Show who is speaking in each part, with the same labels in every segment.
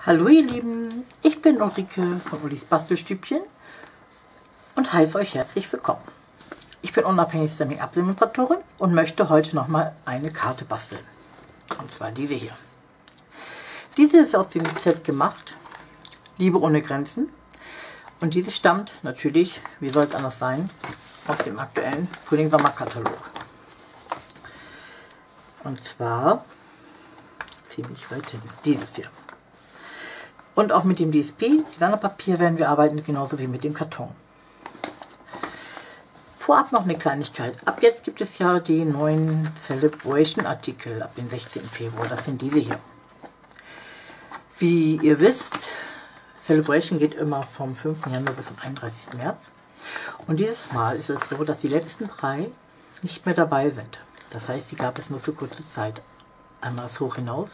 Speaker 1: Hallo ihr Lieben, ich bin Ulrike von Ulis Bastelstübchen und heiße euch herzlich willkommen. Ich bin unabhängige Stamping-Administratorin und möchte heute nochmal eine Karte basteln. Und zwar diese hier. Diese ist aus dem Set gemacht, Liebe ohne Grenzen. Und diese stammt natürlich, wie soll es anders sein, aus dem aktuellen Frühling-Sommer-Katalog. Und zwar ziemlich weit hin, dieses hier. Und auch mit dem DSP, Designerpapier, werden wir arbeiten, genauso wie mit dem Karton. Vorab noch eine Kleinigkeit. Ab jetzt gibt es ja die neuen Celebration-Artikel ab dem 16. Februar. Das sind diese hier. Wie ihr wisst, Celebration geht immer vom 5. Januar bis zum 31. März. Und dieses Mal ist es so, dass die letzten 3 nicht mehr dabei sind. Das heißt, die gab es nur für kurze Zeit. Einmal das Hoch hinaus.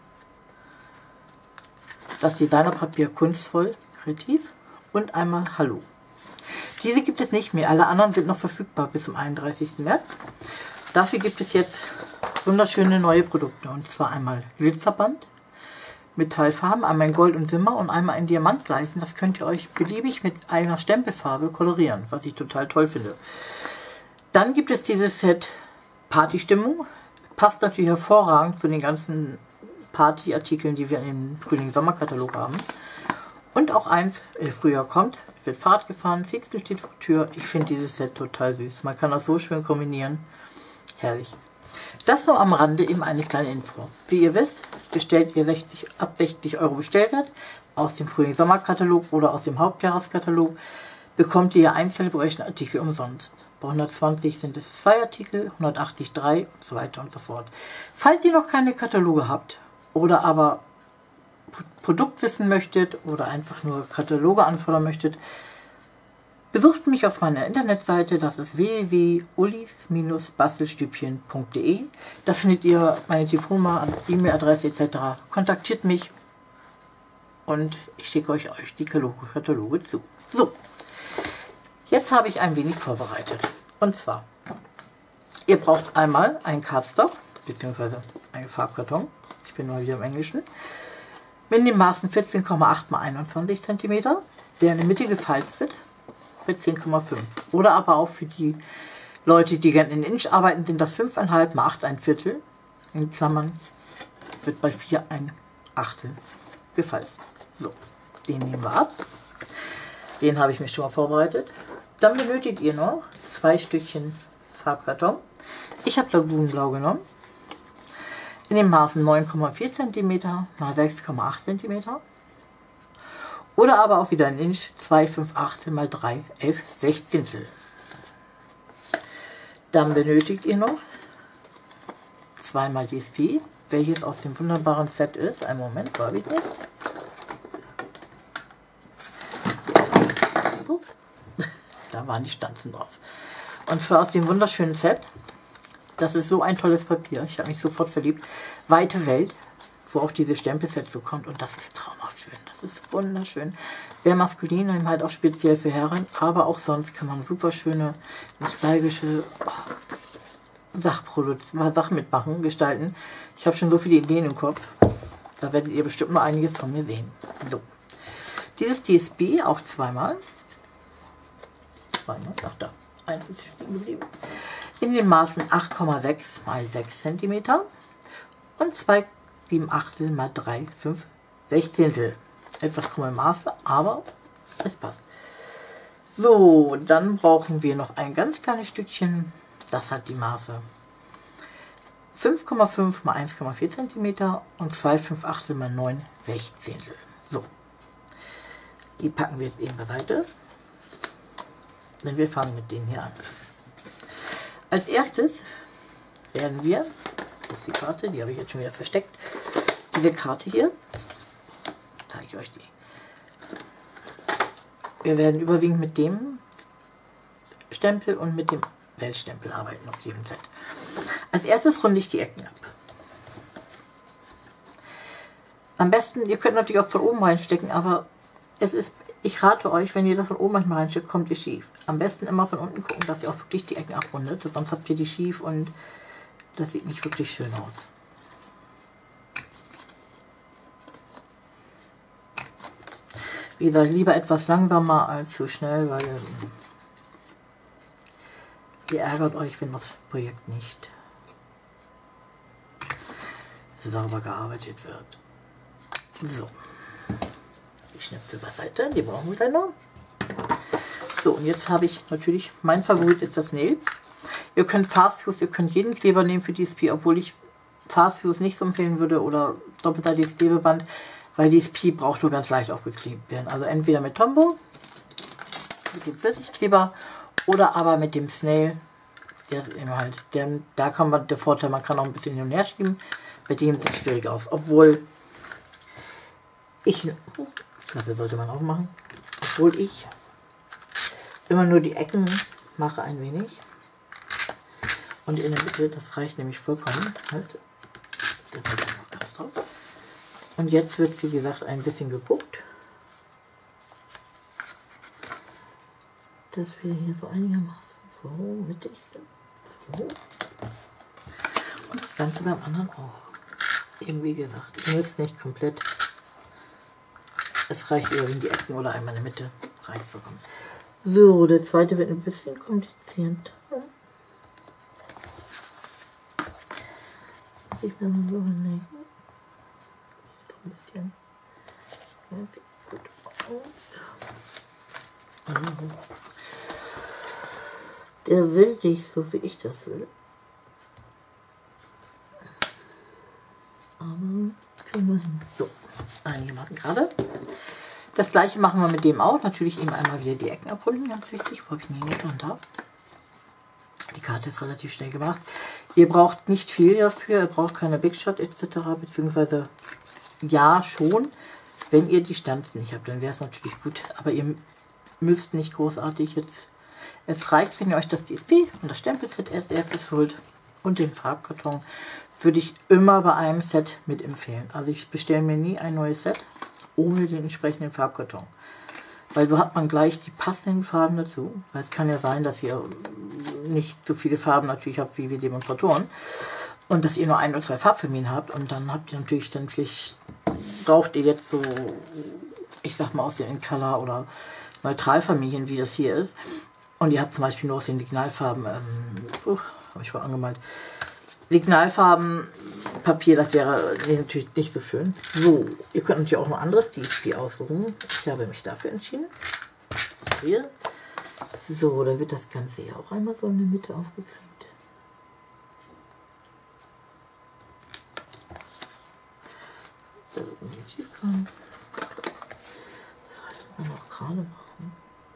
Speaker 1: Das Designerpapier kunstvoll, kreativ und einmal Hallo. Diese gibt es nicht mehr, alle anderen sind noch verfügbar bis zum 31. März. Dafür gibt es jetzt wunderschöne neue Produkte, und zwar einmal Glitzerband, Metallfarben, einmal in Gold und Silber und einmal in Diamantgleisen. Das könnt ihr euch beliebig mit einer Stempelfarbe kolorieren, was ich total toll finde. Dann gibt es dieses Set Partystimmung, passt natürlich hervorragend zu den ganzen Partyartikeln, die wir im Frühling-Sommer-Katalog haben. Und auch eins, Frühjahr kommt, wird Fahrrad gefahren, Fixen steht vor der Tür. Ich finde dieses Set total süß. Man kann das so schön kombinieren. Herrlich. Das nur am Rande eben eine kleine Info. Wie ihr wisst, bestellt ihr ab 60 Euro Bestellwert aus dem Frühling-Sommer-Katalog oder aus dem Hauptjahreskatalog, bekommt ihr ein Celebration-Artikel umsonst. Bei 120 sind es 2 Artikel, 180 3 und so weiter und so fort. Falls ihr noch keine Kataloge habt, oder aber Produkt wissen möchtet oder einfach nur Kataloge anfordern möchtet, besucht mich auf meiner Internetseite, das ist www.ulis-bastelstübchen.de. Da findet ihr meine Telefonnummer, E-Mail-Adresse etc. Kontaktiert mich und ich schicke euch die Kataloge zu. So, jetzt habe ich ein wenig vorbereitet. Und zwar, ihr braucht einmal einen Cardstock bzw. einen Farbkarton. Ich bin mal wieder im Englischen. Mit den Maßen 14,8 x 21 cm, der in der Mitte gefalzt wird, mit 10,5. Oder aber auch für die Leute, die gerne in Inch arbeiten, sind das 5,5 x 8 ein Viertel. In Klammern wird bei 4 ein Achtel gefalzt. So, den nehmen wir ab. Den habe ich mir schon mal vorbereitet. Dann benötigt ihr noch 2 Stückchen Farbkarton. Ich habe Lagunenblau genommen. In den Maßen 9,4 cm x 6,8 cm. Oder aber auch wieder ein Inch 2,5 mal 3, 11 Sechzehntel. Dann benötigt ihr noch 2 mal DSP, welches aus dem wunderbaren Set ist. Einen Moment, wo habe ich es jetzt? Da waren die Stanzen drauf. Und zwar aus dem wunderschönen Set. Das ist so ein tolles Papier. Ich habe mich sofort verliebt. Weite Welt, wo auch dieses Stempelset so kommt. Und das ist traumhaft schön. Das ist wunderschön. Sehr maskulin und halt auch speziell für Herren. Aber auch sonst kann man super schöne, nostalgische Sachen mitmachen, gestalten. Ich habe schon so viele Ideen im Kopf. Da werdet ihr bestimmt noch einiges von mir sehen. So. Dieses DSP auch zweimal. Ach da. Eins ist stehen geblieben. In den Maßen 8,6 x 6 cm und 2,7 mal 3, 5 Sechzehntel. Etwas krumme Maße, aber es passt. So, dann brauchen wir noch ein ganz kleines Stückchen. Das hat die Maße 5,5 mal 1,4 cm und 2,5 mal 9 Sechzehntel. So, die packen wir jetzt eben beiseite. Denn wir fangen mit denen hier an. Als erstes werden wir, das ist die Karte, die habe ich jetzt schon wieder versteckt, diese Karte hier, zeige ich euch die. Wir werden überwiegend mit dem Stempel und mit dem Weltstempel arbeiten auf diesem Set. Als erstes runde ich die Ecken ab. Am besten, ihr könnt natürlich auch von oben reinstecken, aber ich rate euch, wenn ihr das von oben manchmal reinsteckt, kommt ihr schief. Am besten immer von unten gucken, dass ihr auch wirklich die Ecken abrundet, sonst habt ihr die schief und das sieht nicht wirklich schön aus. Wie gesagt, lieber etwas langsamer als zu schnell, weil ihr ärgert euch, wenn das Projekt nicht sauber gearbeitet wird. So, die Schnipsel beiseite, die brauchen wir dann noch. So, und jetzt habe ich natürlich, mein Favorit ist das Nail. Ihr könnt Fast Fuse, ihr könnt jeden Kleber nehmen für DSP, obwohl ich Fast Fuse nicht so empfehlen würde oder doppelseitiges Klebeband, weil DSP braucht nur ganz leicht aufgeklebt werden. Also entweder mit Tombow, mit dem Flüssigkleber oder aber mit dem Snail. Der ist eben halt, da kann man, der Vorteil, man kann auch ein bisschen hin und her schieben. Bei dem sieht es schwierig aus. Obwohl ich glaube, sollte man auch machen. Obwohl ich immer nur die Ecken mache ein wenig. Und in der Mitte, das reicht nämlich vollkommen. Halt. Das ist noch ganz drauf. Und jetzt wird, wie gesagt, ein bisschen geguckt, dass wir hier so einigermaßen so mittig sind. So. Und das Ganze beim anderen auch. Eben wie gesagt, ihr müsst nicht komplett. Es reicht irgendwie in die Ecken oder einmal in der Mitte. Reicht vollkommen. So, der zweite wird ein bisschen kompliziert. Muss ich mir mal so hinlegen. So ein bisschen. Ja, sieht gut aus. Also, der will nicht so, wie ich das will. Aber das kriegen wir hin. So, einigermaßen gerade. Das gleiche machen wir mit dem auch. Natürlich eben einmal wieder die Ecken abrunden, ganz wichtig. Wo habe ich ihn hingetan? Da. Die Karte ist relativ schnell gemacht. Ihr braucht nicht viel dafür. Ihr braucht keine Big Shot etc. Beziehungsweise ja schon, wenn ihr die Stanzen nicht habt, dann wäre es natürlich gut. Aber ihr müsst nicht großartig jetzt. Es reicht, wenn ihr euch das DSP und das Stempelset als erstes holt und den Farbkarton. Würde ich immer bei einem Set mit empfehlen. Also ich bestelle mir nie ein neues Set ohne den entsprechenden Farbkarton. Weil so hat man gleich die passenden Farben dazu. Weil es kann ja sein, dass ihr nicht so viele Farben natürlich habt wie wir Demonstratoren. Und dass ihr nur ein oder zwei Farbfamilien habt. Und dann habt ihr natürlich dann vielleicht, braucht ihr jetzt so, ich sag mal aus den In-Color oder Neutralfamilien, wie das hier ist. Und ihr habt zum Beispiel nur aus den Signalfarben, habe ich vorhin angemalt, Signalfarbenpapier, das wäre natürlich nicht so schön. So, ihr könnt natürlich auch noch anderes DSP aussuchen. Ich habe mich dafür entschieden. Hier. So, dann wird das Ganze hier auch einmal so in der Mitte aufgekriegt. Das sollte man auch gerade machen.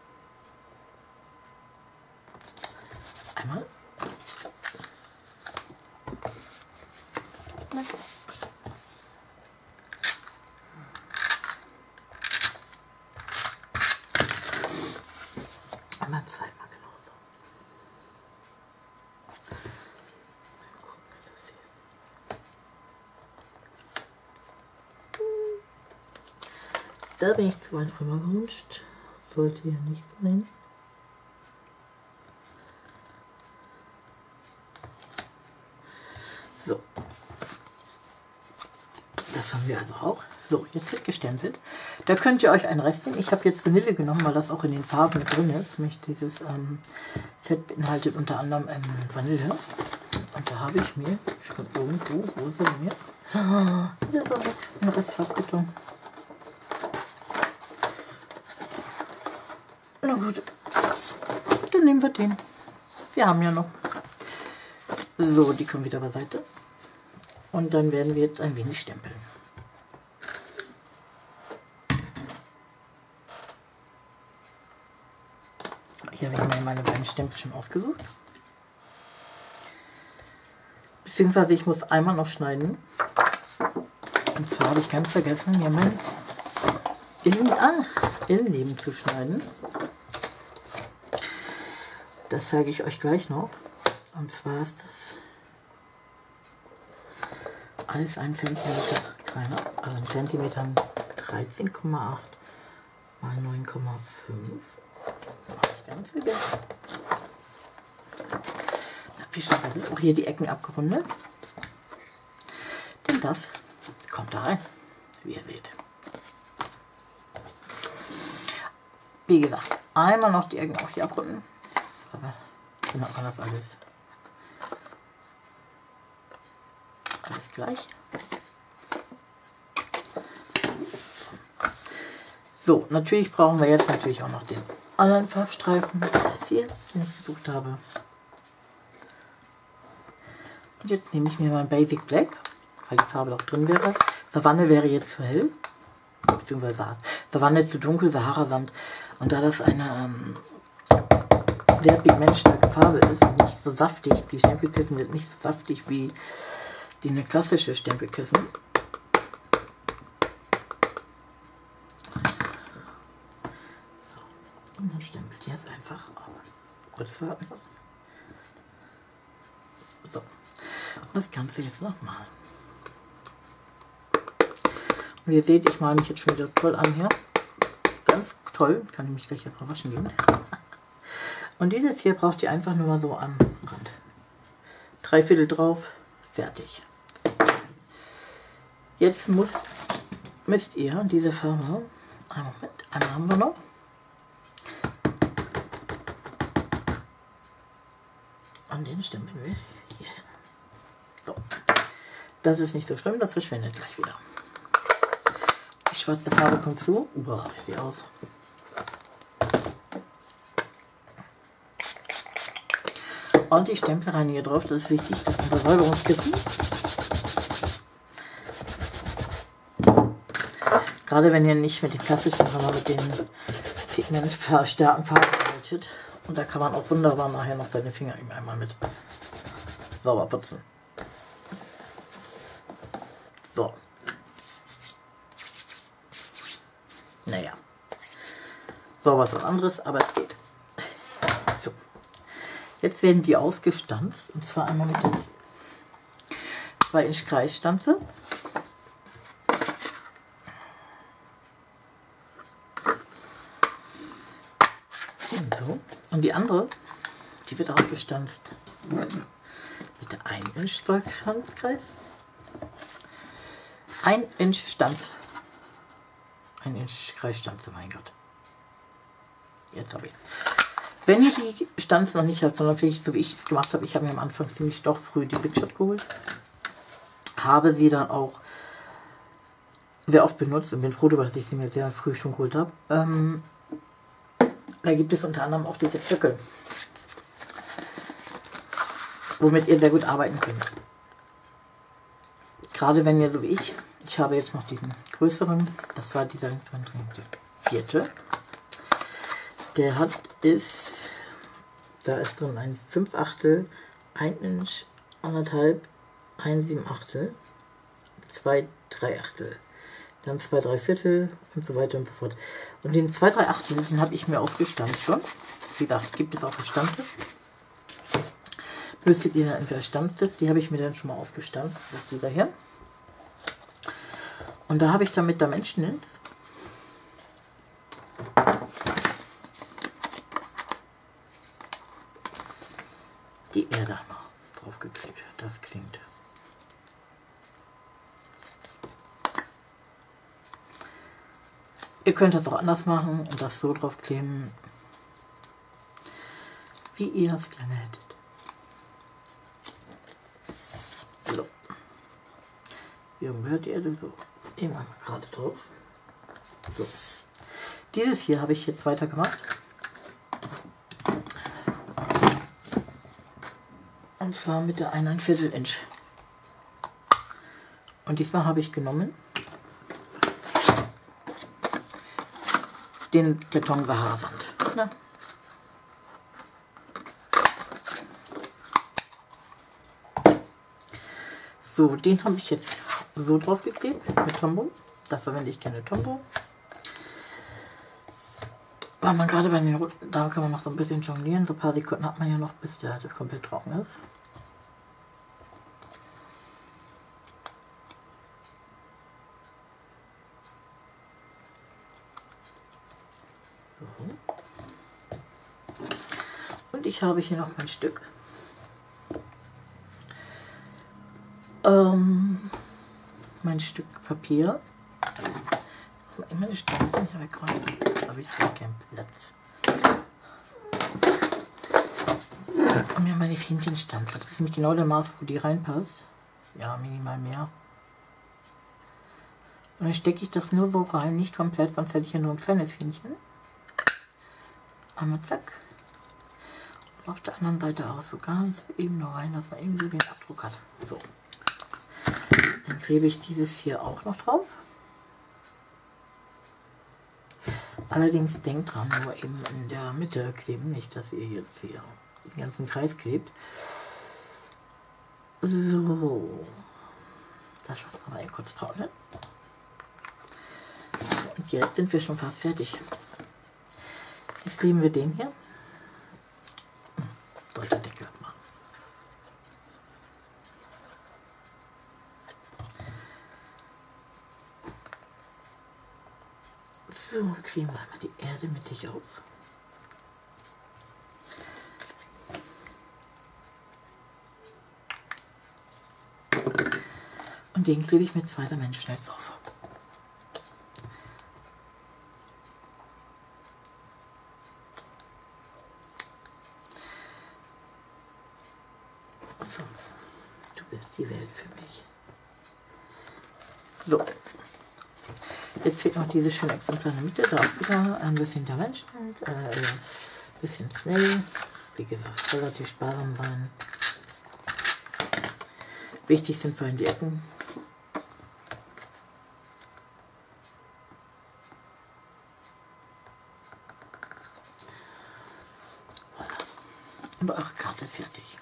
Speaker 1: Einmal. Einmal zweimal genauso. Mal gucken, was das hier ist. Da bin ich zu weit rüber gerutscht. Sollte ja nicht sein. So. Das haben wir also auch. So, jetzt wird gestempelt. Da könnt ihr euch ein Restchen. Ich habe jetzt Vanille genommen, weil das auch in den Farben mit drin ist. Nämlich dieses Set beinhaltet unter anderem Vanille. Und da habe ich mir schon irgendwo, wo ist er denn jetzt? Hier ist auch ein Restfarbkarton. Na gut, dann nehmen wir den. Wir haben ja noch. So, die kommen wieder beiseite. Und dann werden wir jetzt ein wenig stempeln. Hier habe ich mir meine beiden Stempel schon ausgesucht. Beziehungsweise ich muss einmal noch schneiden. Und zwar habe ich ganz vergessen, mir mein Innenleben zu schneiden. Das zeige ich euch gleich noch. Und zwar ist das alles 1 cm kleiner, also 1 cm 13,8 mal 9,5. Ganz vergessen. Habe ich schon auch hier die Ecken abgerundet. Denn das kommt da rein, wie ihr seht. Wie gesagt, einmal noch die Ecken auch hier abrunden. Aber dann hat man das alles. Alles gleich. So, natürlich brauchen wir jetzt natürlich auch noch den anderen Farbstreifen. Das hier, den ich gesucht habe. Und jetzt nehme ich mir mein Basic Black, weil die Farbe auch drin wäre. Savanne wäre jetzt zu hell. Beziehungsweise Savanne zu dunkel, Sahara-Sand. Und da das eine sehr pigmentstarke Farbe ist und nicht so saftig, die Stempelkissen sind nicht so saftig wie eine klassische Stempelkissen. So, und dann stempelt ihr es einfach auf. Kurz warten lassen. So, und das Ganze jetzt nochmal. Wie ihr seht, ich male mich jetzt schon wieder toll an hier. Ganz toll, kann ich mich gleich noch waschen gehen. Und dieses hier braucht ihr einfach nur mal so am Rand. 3/4 drauf, fertig. Jetzt müsst ihr diese Farbe, einen Moment, einmal haben wir noch. Und den stempeln wir hier hin. So. Das ist nicht so schlimm, das verschwindet gleich wieder. Die schwarze Farbe kommt zu. Boah, ich sehe aus. Und die Stempelreiniger drauf, das ist wichtig, das ist unser Säuberungskissen. Gerade wenn ihr nicht mit den klassischen, sondern mit den pigmentstarken Farben arbeitet. Und da kann man auch wunderbar nachher noch seine Finger einmal mit sauber putzen. So. Naja. Sauber ist was anderes, aber es geht. So. Jetzt werden die ausgestanzt. Und zwar einmal mit der 2 Inch Kreisstanze. So. Und die andere, die wird ausgestanzt mit der 1 Inch Stanzkreis. 1 Inch Stanz. 1 Inch Kreisstanze, mein Gott. Jetzt habe ich es. Wenn ihr die Stanze noch nicht habt, sondern vielleicht so wie ich es gemacht habe, ich habe mir am Anfang ziemlich doch früh die Big Shot geholt, habe sie dann auch sehr oft benutzt und bin froh darüber, dass ich sie mir sehr früh schon geholt habe. Da gibt es unter anderem auch diese Zirkel, womit ihr sehr gut arbeiten könnt. Gerade wenn ihr so wie ich habe jetzt noch diesen größeren, das war dieser 4. Der da ist drin ein 5/8, 1 Inch, 1,5, 1 7/8, 2 3/8, dann 2 3/4 und so weiter und so fort. Und den 2 3/8, den habe ich mir ausgestanzt schon. Wie gesagt, gibt es auch eine Stanze. Müsstet ihr dann entweder Stanze, die habe ich mir dann schon mal ausgestanzt. Das ist dieser hier. Und da habe ich dann mit der Menschenlins die Erde einmal draufgeklebt. Das klingt. Ihr könnt das auch anders machen und das so draufkleben, wie ihr es gerne hättet. So. Hier gehört die Erde so immer gerade drauf. So. Dieses hier habe ich jetzt weitergemacht. Und zwar mit der 1,25 Inch. Und diesmal habe ich genommen den Karton Sahara-Sand. Ne? So, den habe ich jetzt so drauf geklebt mit Tombow. Da verwende ich keine Tombow. Weil man gerade bei den Roten, da kann man noch so ein bisschen jonglieren. So ein paar Sekunden hat man ja noch, bis der komplett trocken ist. So. Und ich habe hier noch mein Stück. Mein Stück Papier. mal immer die Stanzen hier wegräumen. Da habe ich gar keinen Platz. Und mir meine Fähnchenstanze. Das ist nämlich genau der Maß, wo die reinpasst. Ja, minimal mehr. Und dann stecke ich das nur so rein, nicht komplett, sonst hätte ich ja nur ein kleines Fähnchen. Einmal zack. Und auf der anderen Seite auch so ganz eben nur rein, dass man irgendwie den Abdruck hat. So. Dann klebe ich dieses hier auch noch drauf. Allerdings denkt dran, nur eben in der Mitte kleben, nicht, dass ihr jetzt hier den ganzen Kreis klebt. So. Das lassen wir mal eben kurz trocknen. Und jetzt sind wir schon fast fertig. Jetzt kleben wir den hier. Sollte der Deckel abmachen. So, kleben wir einmal die Erde mittig auf. Und den klebe ich mit 2 Dimensionals drauf. So, du bist die Welt für mich. So. Jetzt fehlt noch dieses schöne Exemplar in der Mitte, da auch wieder ein bisschen Dimensional, ein bisschen schnell. Wie gesagt, relativ sparsam sein. Wichtig sind vor allem die Ecken. Und eure Karte ist fertig.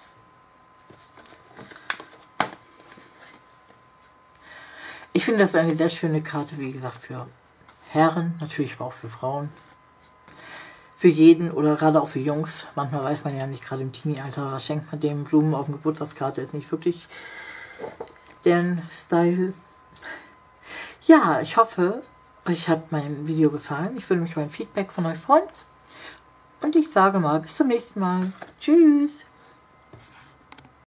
Speaker 1: Ich finde, das ist eine sehr schöne Karte, wie gesagt, für Herren, natürlich aber auch für Frauen. Für jeden oder gerade auch für Jungs. Manchmal weiß man ja nicht, gerade im Teenie-Alter, was schenkt man dem. Blumen auf dem Geburtstagskarte ist nicht wirklich deren Style. Ja, ich hoffe, euch hat mein Video gefallen. Ich würde mich über ein Feedback von euch freuen. Und ich sage mal, bis zum nächsten Mal. Tschüss.